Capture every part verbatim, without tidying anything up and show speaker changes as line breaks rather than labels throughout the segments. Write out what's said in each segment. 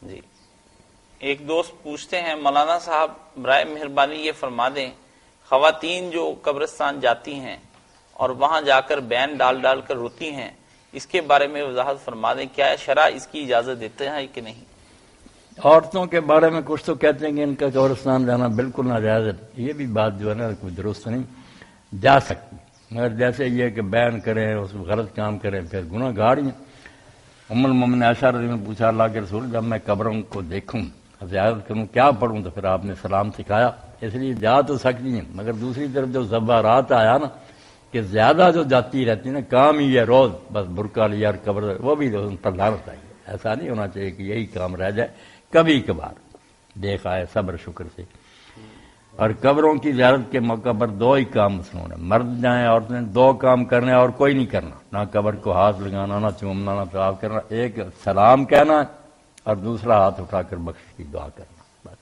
جی ایک دوست پوچھتے ہیں مولانا صاحب برائے مہربانی یہ فرما دیں خواتین جو قبرستان جاتی ہیں اور وہاں جا کر بین ڈال ڈال کر روتی ہیں اس کے بارے میں وضاحت فرما دیں، کیا شرع اس کی اجازت دیتے ہیں کہ نہیں؟
عورتوں کے بارے میں کچھ تو کہتے ہیں کہ ان کا قبرستان جانا بالکل ناجائز ہے، یہ بھی بات جو ہے نا کوئی درست نہیں، جا سکتی، مگر جیسے یہ کہ بیان کریں اس میں غلط کام کریں پھر گناہ گار ہیں۔ ام المومنین عائشہ رضی اللہ عنہا نے پوچھا اللہ کے رسول جب میں قبروں کو دیکھوں زیارت کروں کیا پڑھوں، تو پھر آپ نے سلام سکھایا، اس لیے جا تو سکتی ہیں، مگر دوسری طرف جو زبارات آیا نا کہ زیادہ جو جاتی رہتی نا کام ہی ہے روز بس برقع لیا اور قبر، وہ بھی ان پر لعنت آئی ہے۔ ایسا نہیں ہونا چاہیے کہ یہی کام رہ جائے، کبھی کبھار دیکھا ہے صبر شکر سے۔ اور قبروں کی زیارت کے موقع پر دو ہی کام مسنون ہے، مرد جائیں عورتیں دو کام کرنے اور کوئی نہیں کرنا، نہ قبر کو ہاتھ لگانا، نہ چومنا، نہ طواف کرنا، ایک سلام کہنا اور دوسرا ہاتھ اٹھا کر بخش کی دعا کرنا بس۔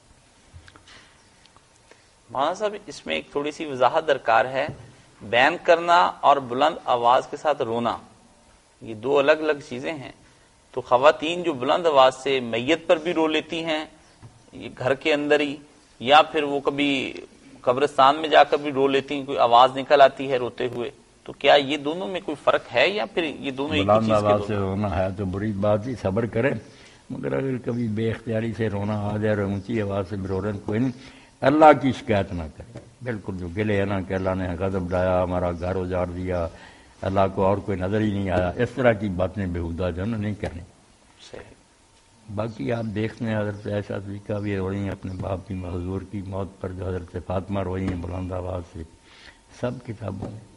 مولانا صاحب اس میں ایک تھوڑی سی وضاحت درکار ہے، بیان کرنا اور بلند آواز کے ساتھ رونا یہ دو الگ الگ چیزیں ہیں، تو خواتین جو بلند آواز سے میت پر بھی رو لیتی ہیں یہ گھر کے اندر ہی، یا پھر وہ کبھی قبرستان میں جا کر بھی رو لیتی ہیں، کوئی آواز نکل آتی ہے روتے ہوئے، تو کیا یہ دونوں میں کوئی فرق ہے یا پھر یہ دونوں ایک ہی
بلند
چیز کے
آواز
دونوں؟
سے رونا ہے تو بری بات ہی، صبر کرے، مگر اگر کبھی بے اختیاری سے رونا آ جائے اور اونچی آواز سے بھی رو رہے ہیں کوئی نہیں، اللہ کی شکایت نہ کرے، بالکل جو گلے ہے نا کہ اللہ نے غضب ڈایا ہمارا گھر اجاڑ دیا، اللہ کو اور کوئی نظر ہی نہیں آیا، اس طرح کی باتیں بےہودہ جو ہے نہیں کرنی۔
صحیح۔
باقی آپ دیکھتے ہیں حضرت عائشہ صدیقہ بھی روئی ہیں اپنے باپ کی حضور کی موت پر، جو حضرت فاطمہ روئی ہیں بلند آواز سے، سب کتابوں میں